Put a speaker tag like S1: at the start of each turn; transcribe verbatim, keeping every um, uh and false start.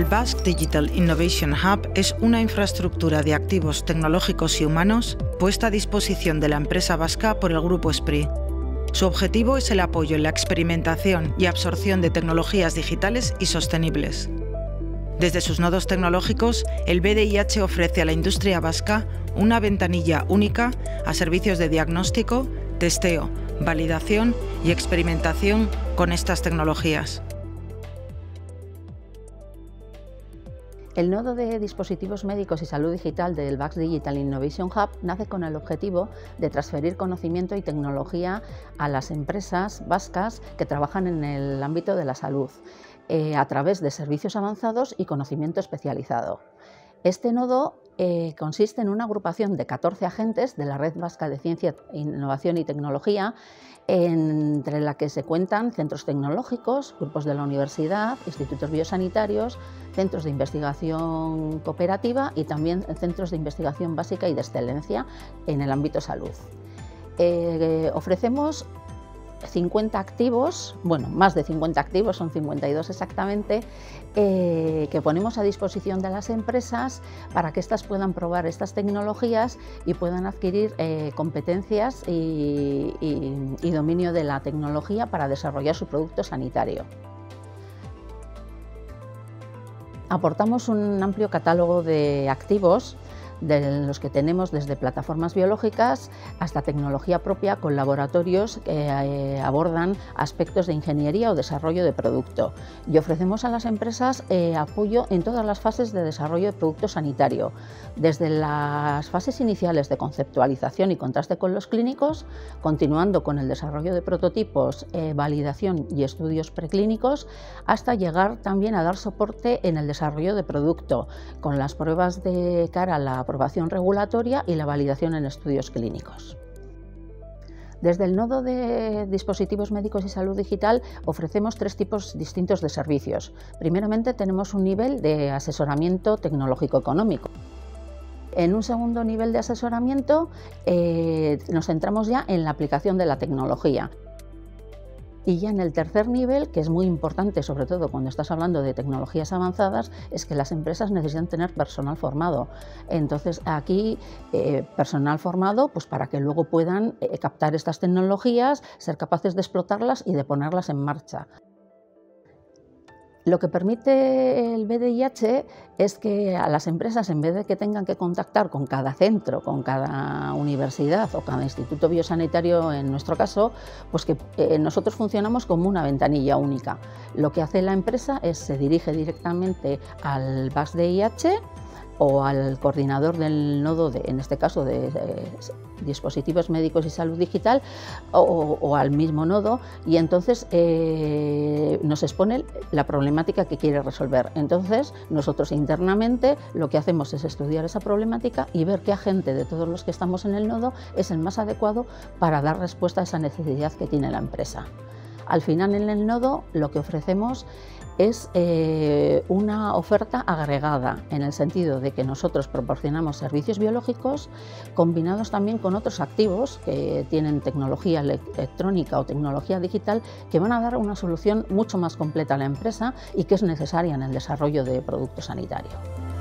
S1: El Basque Digital Innovation Hub es una infraestructura de activos tecnológicos y humanos puesta a disposición de la empresa vasca por el Grupo Esprit. Su objetivo es el apoyo en la experimentación y absorción de tecnologías digitales y sostenibles. Desde sus nodos tecnológicos, el B D I H ofrece a la industria vasca una ventanilla única a servicios de diagnóstico, testeo, validación y experimentación con estas tecnologías.
S2: El nodo de dispositivos médicos y salud digital del Basque Digital Innovation Hub nace con el objetivo de transferir conocimiento y tecnología a las empresas vascas que trabajan en el ámbito de la salud, eh, a través de servicios avanzados y conocimiento especializado. Este nodo eh, consiste en una agrupación de catorce agentes de la Red Vasca de Ciencia, Innovación y Tecnología, entre la que se cuentan centros tecnológicos, grupos de la universidad, institutos biosanitarios, centros de investigación cooperativa y también centros de investigación básica y de excelencia en el ámbito salud. Eh, ofrecemos cincuenta activos, bueno, más de cincuenta activos, son cincuenta y dos exactamente, eh, que ponemos a disposición de las empresas para que éstas puedan probar estas tecnologías y puedan adquirir eh, competencias y, y, y dominio de la tecnología para desarrollar su producto sanitario. Aportamos un amplio catálogo de activos, de los que tenemos desde plataformas biológicas hasta tecnología propia con laboratorios que eh, abordan aspectos de ingeniería o desarrollo de producto. Y ofrecemos a las empresas eh, apoyo en todas las fases de desarrollo de producto sanitario, desde las fases iniciales de conceptualización y contraste con los clínicos, continuando con el desarrollo de prototipos, eh, validación y estudios preclínicos, hasta llegar también a dar soporte en el desarrollo de producto, con las pruebas de cara a la aprobación regulatoria y la validación en estudios clínicos. Desde el nodo de dispositivos médicos y salud digital ofrecemos tres tipos distintos de servicios. Primeramente tenemos un nivel de asesoramiento tecnológico-económico. En un segundo nivel de asesoramiento eh, nos centramos ya en la aplicación de la tecnología. Y ya en el tercer nivel, que es muy importante, sobre todo cuando estás hablando de tecnologías avanzadas, es que las empresas necesitan tener personal formado. Entonces aquí, eh, personal formado pues para que luego puedan eh, captar estas tecnologías, ser capaces de explotarlas y de ponerlas en marcha. Lo que permite el B D I H es que a las empresas, en vez de que tengan que contactar con cada centro, con cada universidad o cada instituto biosanitario en nuestro caso, pues que eh, nosotros funcionamos como una ventanilla única. Lo que hace la empresa es se dirige directamente al Basque D I H o al coordinador del nodo, de, en este caso de, de dispositivos médicos y salud digital, o, o al mismo nodo, y entonces eh, nos expone la problemática que quiere resolver. Entonces nosotros internamente lo que hacemos es estudiar esa problemática y ver qué agente de todos los que estamos en el nodo es el más adecuado para dar respuesta a esa necesidad que tiene la empresa. Al final, en el nodo lo que ofrecemos es eh, una oferta agregada, en el sentido de que nosotros proporcionamos servicios biológicos combinados también con otros activos que tienen tecnología electrónica o tecnología digital que van a dar una solución mucho más completa a la empresa y que es necesaria en el desarrollo de producto sanitario.